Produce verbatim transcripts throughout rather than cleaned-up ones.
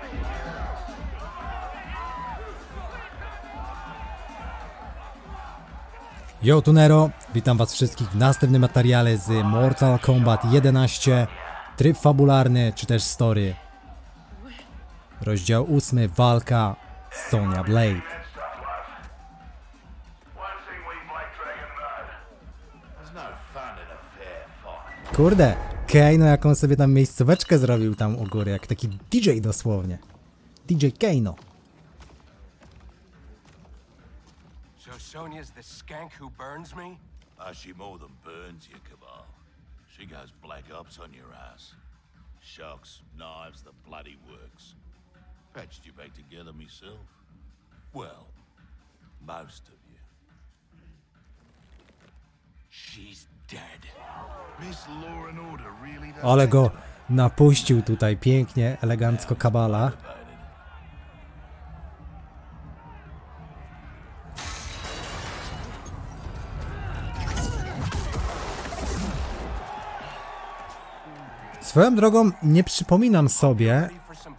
Yo, Tunero, witam was wszystkich w następnym materiale z Mortal Kombat jedenaście, tryb fabularny czy też story. Rozdział ósmy, walka z Sonya Blade. Kurde, Kano jaką sobie tam miejscóweczkę zrobił tam u góry, jak taki D J dosłownie. D J Kano. So Sonya's the skank who burns me? Ah, she more than burns you, Cabal. She goes black ops on your ass. Shocks, knives, the bloody works. Patched you back together myself. Well, most of you. She's dead. Miss Law and Order really does. Ale go napuścił tutaj pięknie, elegancko Kabala. Swoją drogą nie przypominam sobie.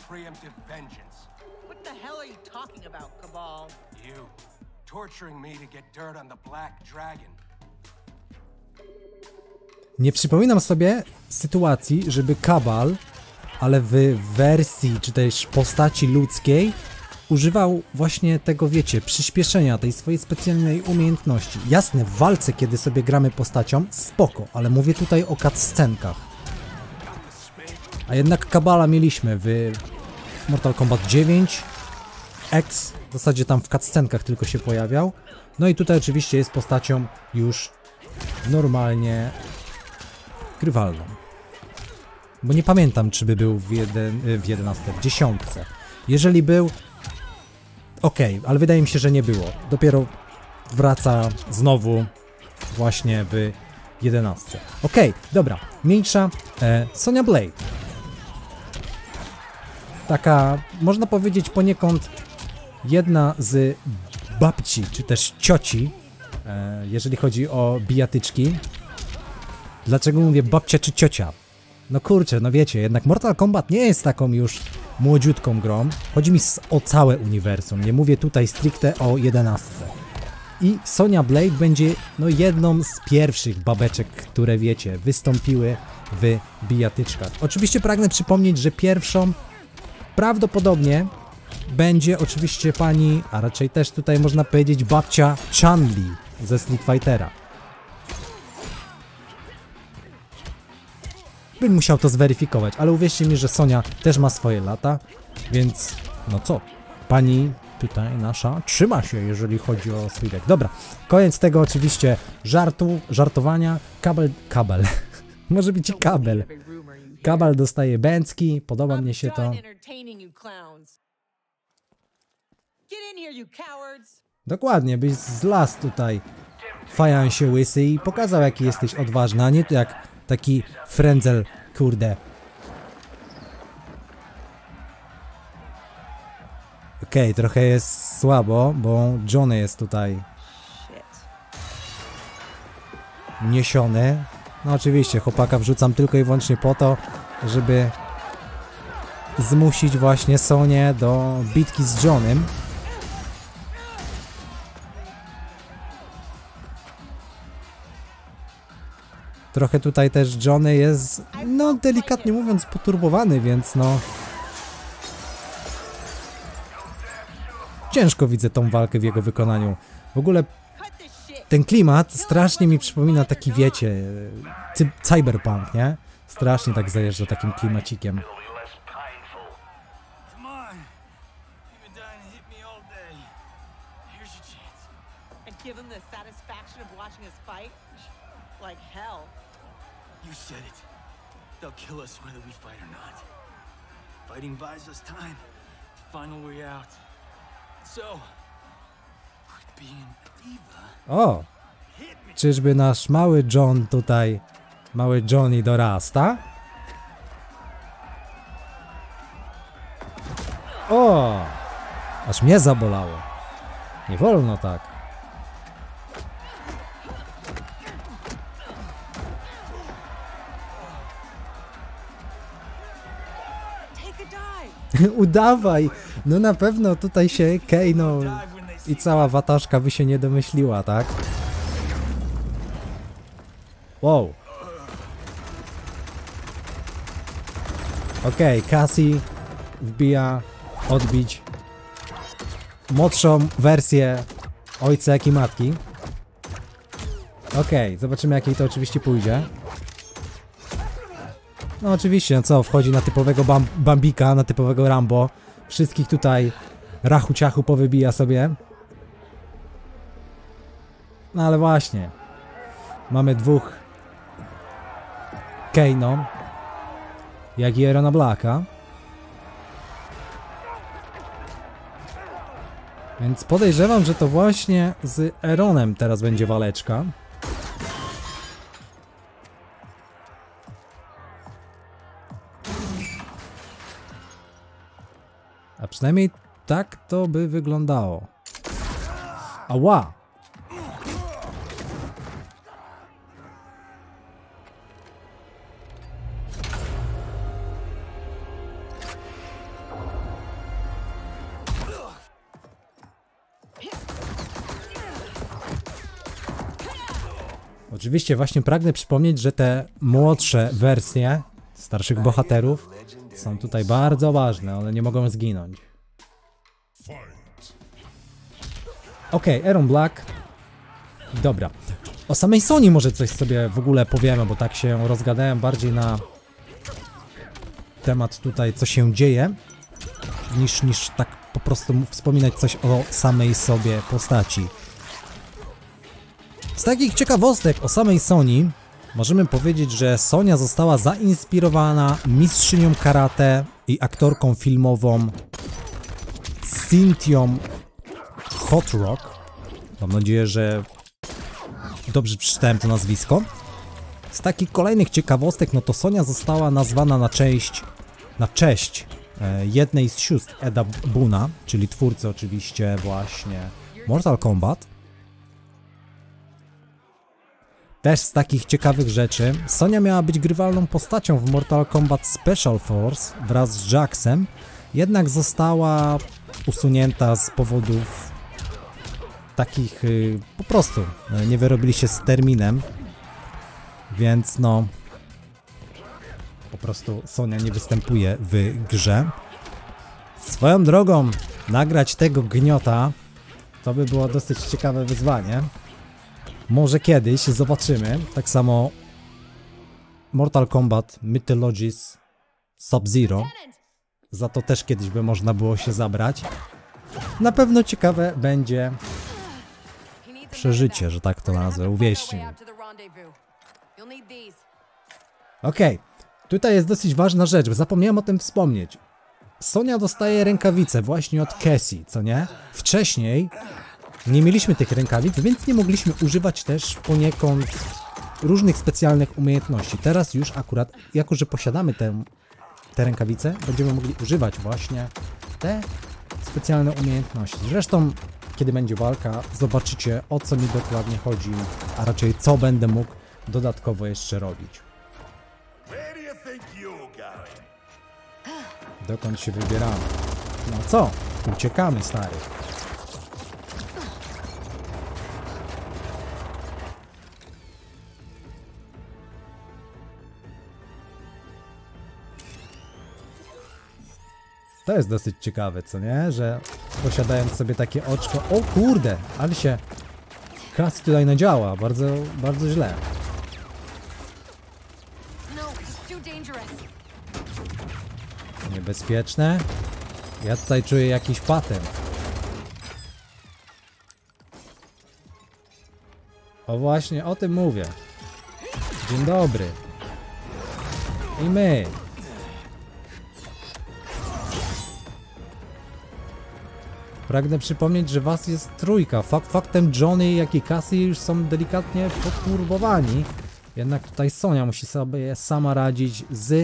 Nie przypominam sobie sytuacji, żeby Kabal, ale w wersji czy też postaci ludzkiej używał właśnie tego, wiecie, przyspieszenia, tej swojej specjalnej umiejętności. Jasne, w walce, kiedy sobie gramy postacią, spoko, ale mówię tutaj o cutscenkach. A jednak Kabala mieliśmy w Mortal Kombat dziewięć, X, w zasadzie tam w cutscenkach tylko się pojawiał. No i tutaj oczywiście jest postacią już normalnie grywalną. Bo nie pamiętam, czy by był w, jeden, w jedenastce, w dziesiątce. Jeżeli był, okej, okay, ale wydaje mi się, że nie było. Dopiero wraca znowu właśnie w jedenastce. Okej, okay, dobra, mniejsza e, Sonya Blade. Taka, można powiedzieć poniekąd jedna z babci, czy też cioci, e, jeżeli chodzi o bijatyczki. Dlaczego mówię babcia czy ciocia? No kurczę, no wiecie, jednak Mortal Kombat nie jest taką już młodziutką grą. Chodzi mi o całe uniwersum, nie mówię tutaj stricte o jedenastce. I Sonya Blade będzie no jedną z pierwszych babeczek, które wiecie, wystąpiły w bijatyczkach. Oczywiście pragnę przypomnieć, że pierwszą prawdopodobnie będzie oczywiście pani, a raczej też tutaj można powiedzieć babcia Chun-Li ze Street Fightera. Bym musiał to zweryfikować, ale uwierzcie mi, że Sonia też ma swoje lata, więc no co, pani tutaj nasza trzyma się, jeżeli chodzi o swój wiek. Dobra, koniec tego oczywiście żartu, żartowania, kabel, kabel, może być i kabel. Kabal dostaje bęcki, podoba mnie się to. Dokładnie, byś zlazł tutaj fajansie łysy i pokazał, jaki jesteś odważny, a nie tu jak taki frędzel, kurde. Okej, okay, trochę jest słabo, bo Johnny jest tutaj niesiony. No oczywiście, chłopaka wrzucam tylko i wyłącznie po to, żeby zmusić właśnie Sonię do bitki z Johnem. Trochę tutaj też Johnny jest, no delikatnie mówiąc, poturbowany, więc no... Ciężko widzę tą walkę w jego wykonaniu. W ogóle ten klimat strasznie mi przypomina taki, wiecie, cyberpunk, nie? Strasznie tak zajeżdża takim klimacikiem. You said it. They'll kill us whether we fight or not. Fighting buys us time to find a way out. So, quit being a diva. O! Czyżby nasz mały John tutaj, mały Johnny dorasta? O! Aż mnie zabolało. Nie wolno tak. Udawaj! No na pewno tutaj się Kano i cała wataszka by się nie domyśliła, tak? Wow. Okej, okay, Cassie wbija odbić młodszą wersję ojca jak i matki. Okej, okay, zobaczymy jakiej to oczywiście pójdzie. No oczywiście, no co, wchodzi na typowego bam Bambika, na typowego Rambo. Wszystkich tutaj rachu ciachu powybija sobie. No ale właśnie. Mamy dwóch Kano, jak i Aarona Blacka. Więc podejrzewam, że to właśnie z Aaronem teraz będzie waleczka. A przynajmniej tak to by wyglądało. Ała! Oczywiście właśnie pragnę przypomnieć, że te młodsze wersje starszych bohaterów są tutaj bardzo ważne, one nie mogą zginąć. Okej, okay, Aaron Black. Dobra. O samej Soni może coś sobie w ogóle powiemy, bo tak się rozgadałem bardziej na temat tutaj, co się dzieje, niż, niż tak po prostu wspominać coś o samej sobie postaci. Z takich ciekawostek o samej Soni możemy powiedzieć, że Sonia została zainspirowana mistrzynią karate i aktorką filmową Cynthią Hotrock. Mam nadzieję, że dobrze przeczytałem to nazwisko. Z takich kolejnych ciekawostek, no to Sonia została nazwana na cześć, na cześć e, jednej z sióstr Eda Boona, czyli twórcy oczywiście właśnie Mortal Kombat. Też z takich ciekawych rzeczy, Sonia miała być grywalną postacią w Mortal Kombat Special Force wraz z Jaxem, jednak została usunięta z powodów takich y, po prostu y, nie wyrobili się z terminem, więc no po prostu Sonia nie występuje w grze. Swoją drogą nagrać tego gniota to by było dosyć ciekawe wyzwanie. Może kiedyś zobaczymy. Tak samo Mortal Kombat Mythologies Sub-Zero. Za to też kiedyś by można było się zabrać. Na pewno ciekawe będzie przeżycie, że tak to nazwę. Uwierzcie mi. Okej. Tutaj jest dosyć ważna rzecz, bo zapomniałem o tym wspomnieć. Sonia dostaje rękawice właśnie od Cassie, co nie? Wcześniej nie mieliśmy tych rękawic, więc nie mogliśmy używać też poniekąd różnych specjalnych umiejętności. Teraz już akurat, jako że posiadamy te, te rękawice, będziemy mogli używać właśnie te specjalne umiejętności. Zresztą, kiedy będzie walka, zobaczycie, o co mi dokładnie chodzi, a raczej co będę mógł dodatkowo jeszcze robić. Dokąd się wybieramy? No co? Uciekamy, stary. To jest dosyć ciekawe, co nie? Że posiadając sobie takie oczko... O kurde! Ale się Cassie tutaj nadziała. Bardzo, bardzo źle. Niebezpieczne. Ja tutaj czuję jakiś patent. O właśnie, o tym mówię. Dzień dobry. I my. Pragnę przypomnieć, że was jest trójka. Fakt faktem Johnny, jak i Cassie już są delikatnie poturbowani. Jednak tutaj Sonia musi sobie sama radzić z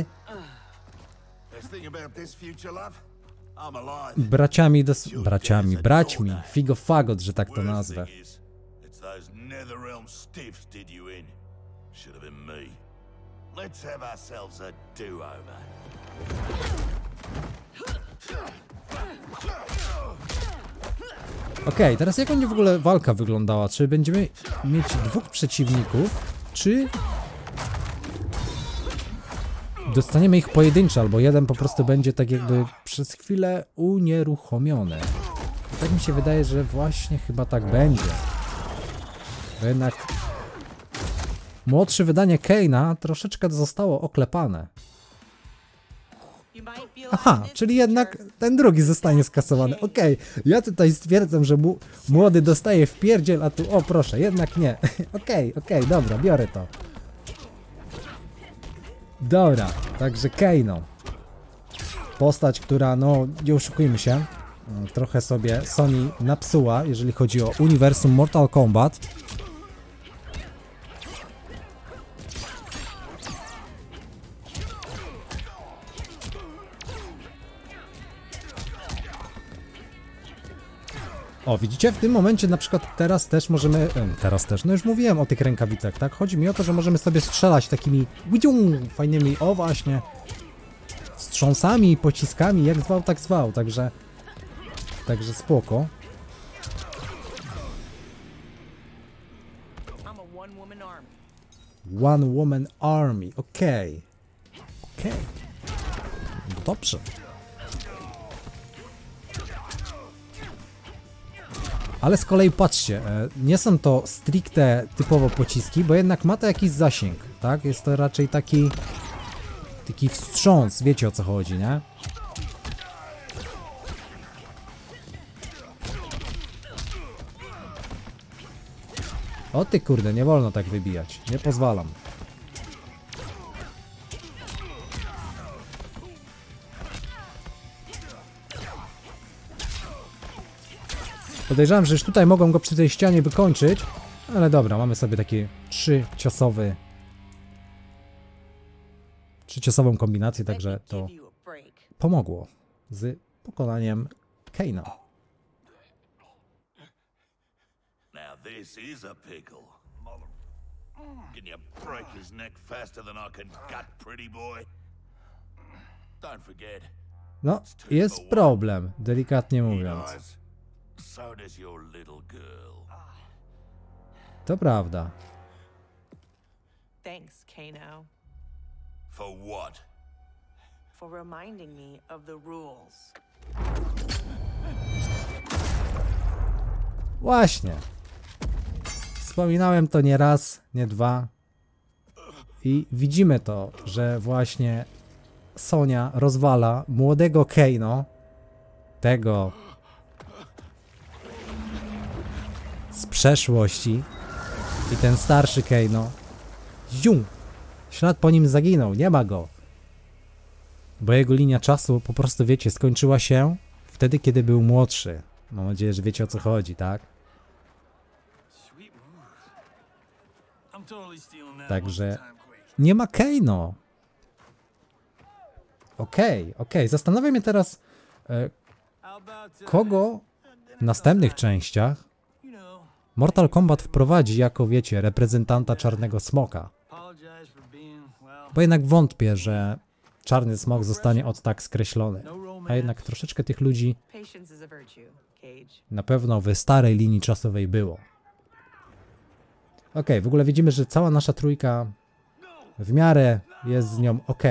braciami dos... braciami, braćmi. Figo fagot, że tak to nazwę. Okej, okay, teraz jak będzie w ogóle walka wyglądała? Czy będziemy mieć dwóch przeciwników, czy dostaniemy ich pojedynczo, albo jeden po prostu będzie tak jakby przez chwilę unieruchomiony. Tak mi się wydaje, że właśnie chyba tak będzie. Bo jednak młodsze wydanie Kane'a troszeczkę zostało oklepane. Aha, czyli jednak ten drugi zostanie skasowany. Okej, okay. Ja tutaj stwierdzam, że mu młody dostaje w pierdziel, a tu, o proszę, jednak nie. Okej, okay, okej, okay, dobra, biorę to. Dobra, także Kano. Postać, która, no, nie oszukujmy się, trochę sobie Sony napsuła, jeżeli chodzi o uniwersum Mortal Kombat. O, widzicie, w tym momencie na przykład teraz też możemy, teraz też, no już mówiłem o tych rękawicach, tak? Chodzi mi o to, że możemy sobie strzelać takimi fajnymi, o właśnie, wstrząsami, pociskami, jak zwał, tak zwał, także, także spoko. One Woman Army, okej, okay. okej, okay. Dobrze. Ale z kolei patrzcie, nie są to stricte typowo pociski, bo jednak ma to jakiś zasięg, tak? Jest to raczej taki taki wstrząs, wiecie o co chodzi, nie? O ty kurde, nie wolno tak wybijać, nie pozwalam. Podejrzewam, że już tutaj mogą go przy tej ścianie wykończyć, ale dobra, mamy sobie taki trzyciosowy, trzyciosową kombinację, także to pomogło z pokonaniem Kane'a. Now this is a pickle. Can you break his neck faster than I can gut, pretty boy? Don't forget. No, jest problem, delikatnie mówiąc. So does your little girl. To prawda. Thanks, Kano. For what? For reminding me of the rules. Właśnie. Wspominałem to nie raz, nie dwa. I widzimy to, że właśnie Sonia rozwala młodego Kano, tego z przeszłości, i ten starszy Kano, zium, ślad po nim zaginął, nie ma go. Bo jego linia czasu po prostu, wiecie, skończyła się wtedy, kiedy był młodszy. Mam nadzieję, że wiecie o co chodzi, tak? Także nie ma Kano. Okej, okay, okej. Okay. Zastanawiam się teraz, e, kogo w następnych częściach Mortal Kombat wprowadzi jako, wiecie, reprezentanta Czarnego Smoka. Bo jednak wątpię, że Czarny Smok zostanie od tak skreślony. A jednak troszeczkę tych ludzi na pewno w starej linii czasowej było. Okej, okay, w ogóle widzimy, że cała nasza trójka w miarę jest z nią ok.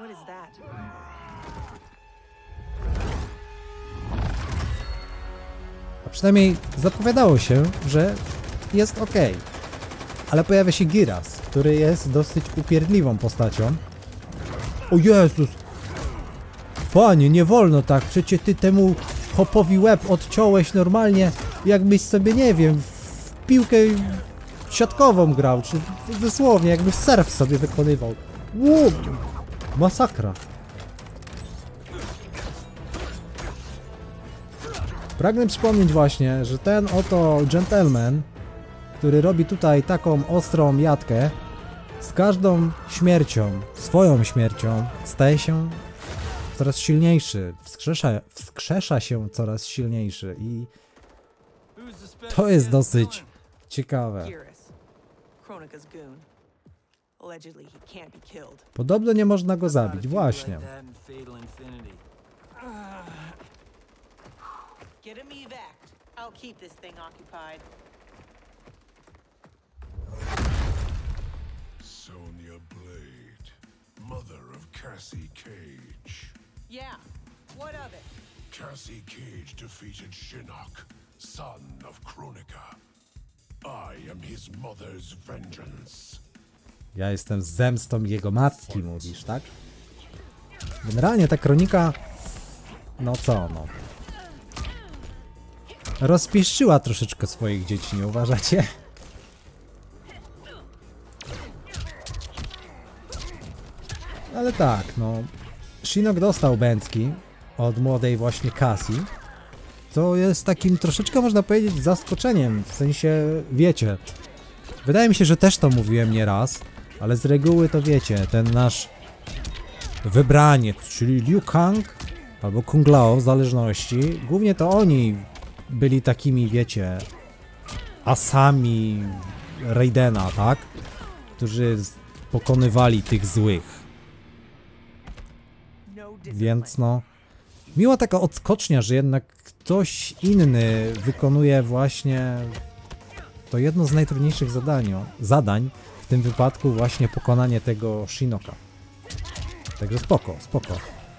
A przynajmniej zapowiadało się, że jest ok. Ale pojawia się Giras, który jest dosyć upierdliwą postacią. O Jezus! Panie, nie wolno tak, przecież ty temu chopowi łeb odciąłeś normalnie, jakbyś sobie, nie wiem, w piłkę siatkową grał, czy dosłownie, jakbyś surf sobie wykonywał. Ło! Masakra. Pragnę przypomnieć właśnie, że ten oto gentleman, który robi tutaj taką ostrą jatkę, z każdą śmiercią, swoją śmiercią, staje się coraz silniejszy, wskrzesza, wskrzesza się coraz silniejszy i to jest dosyć ciekawe. Podobno nie można go zabić, właśnie. I'll keep this thing occupied. Sonya Blade, mother of Cassie Cage. Yeah, what of it? Cassie Cage defeated Shinnok, son of Kronika. I am his mother's vengeance. Ja jestem zemstą jego matki, mówisz, tak? Generalnie ta kronika... No co, no... rozpieszczyła troszeczkę swoich dzieci, nie uważacie? Ale tak, no... Shinnok dostał bęcki od młodej właśnie Cassie, co jest takim troszeczkę, można powiedzieć, zaskoczeniem, w sensie, wiecie... Wydaje mi się, że też to mówiłem nieraz, ale z reguły to wiecie, ten nasz wybraniec, czyli Liu Kang albo Kung Lao w zależności, głównie to oni byli takimi, wiecie, asami Raidena, tak? Którzy pokonywali tych złych. Więc no, miła taka odskocznia, że jednak ktoś inny wykonuje właśnie to jedno z najtrudniejszych zadań, zadań, w tym wypadku właśnie pokonanie tego Shinnoka. Także spoko, spoko.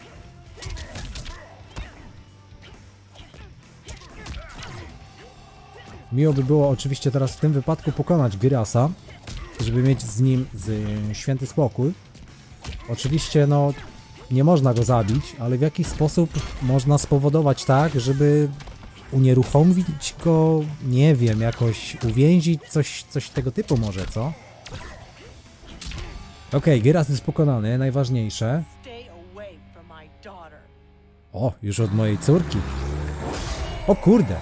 Miło by było oczywiście teraz w tym wypadku pokonać Gyrasa, żeby mieć z nim z, święty spokój. Oczywiście no nie można go zabić, ale w jakiś sposób można spowodować tak, żeby unieruchomić go, nie wiem, jakoś uwięzić, coś, coś tego typu może, co? Okej, okay, Gyras jest pokonany, najważniejsze. O, już od mojej córki. O kurde!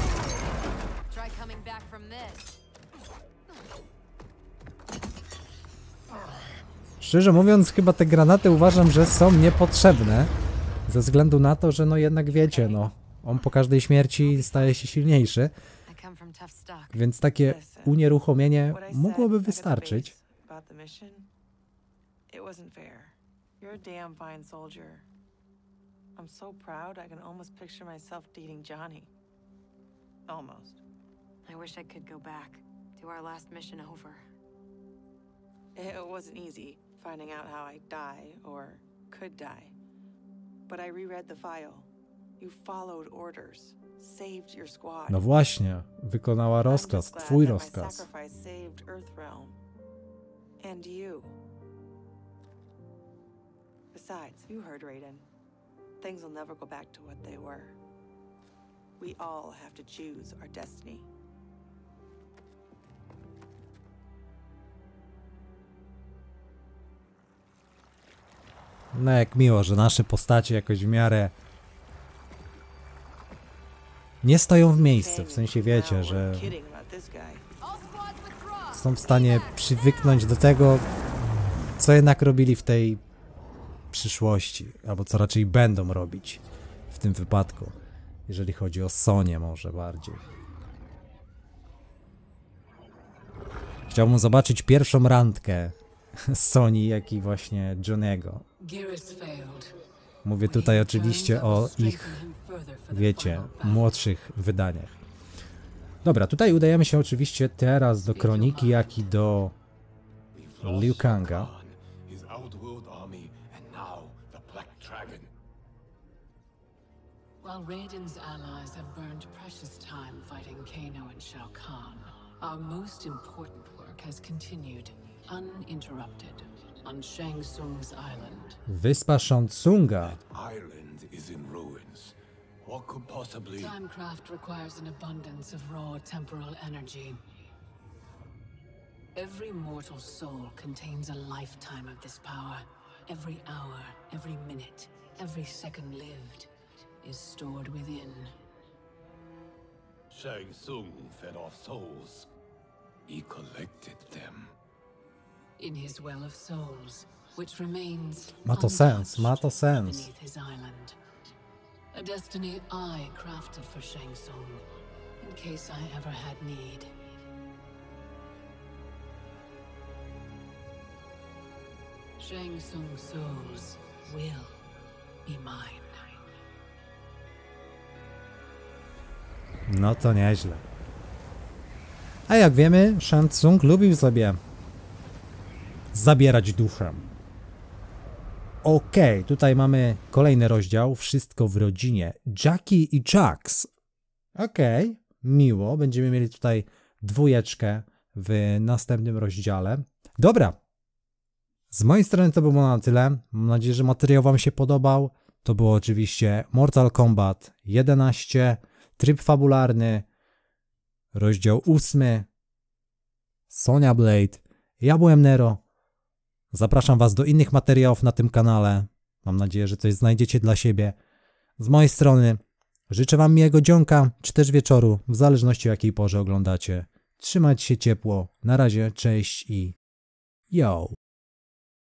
Szczerze mówiąc, chyba te granaty uważam, że są niepotrzebne. Ze względu na to, że no jednak wiecie, no. On po każdej śmierci staje się silniejszy. Więc takie unieruchomienie mogłoby wystarczyć. I'm so proud I can almost picture myself dating Johnny. Almost. I wish I could go back. Do our last mission over. It wasn't easy finding out how I'd die or could die. But I reread the file. You followed orders. Saved your squad. No właśnie, wykonała rozkaz, twój rozkaz. Sacrifice saved Earthrealm. And you. Besides, you heard Raiden. Things will never go back to what they were. We all have to choose our destiny. No jak miło, że nasze postacie jakoś w miarę nie stoją w miejscu, w sensie wiecie, że są w stanie przywyknąć do tego, co jednak robili w tej przyszłości, albo co raczej będą robić w tym wypadku, jeżeli chodzi o Sonię może bardziej. Chciałbym zobaczyć pierwszą randkę Soni, jak i właśnie Johnny'ego. Mówię tutaj oczywiście o ich, wiecie, młodszych wydaniach. Dobra, tutaj udajemy się oczywiście teraz do Kroniki, jak i do Liu Kanga. While Raiden's allies have burned precious time fighting Kano and Shao Kahn, our most important work has continued, uninterrupted, on Shang Tsung's island. Wyspa Shang Tsunga. That island is in ruins. What could possibly... Timecraft requires an abundance of raw temporal energy. Every mortal soul contains a lifetime of this power. Every hour, every minute, every second lived is stored within. Shang Tsung fed off souls. He collected them. In his well of souls, which remains Ma to sens, ma to sens. beneath his island. A destiny I crafted for Shang Tsung, in case I ever had need. Shang Tsung's souls will be mine. No to nieźle. A jak wiemy, Shang Tsung lubił sobie zabierać duszę. Okej, okay, tutaj mamy kolejny rozdział. Wszystko w rodzinie. Jackie i Jax. Okej, okay, miło. Będziemy mieli tutaj dwójeczkę w następnym rozdziale. Dobra. Z mojej strony to było na tyle. Mam nadzieję, że materiał wam się podobał. To było oczywiście Mortal Kombat jedenaście, tryb fabularny, rozdział ósmy, Sonya Blade. Ja byłem Nero. Zapraszam was do innych materiałów na tym kanale. Mam nadzieję, że coś znajdziecie dla siebie. Z mojej strony życzę wam miłego dzionka, czy też wieczoru, w zależności o jakiej porze oglądacie. Trzymajcie się ciepło. Na razie, cześć i yo!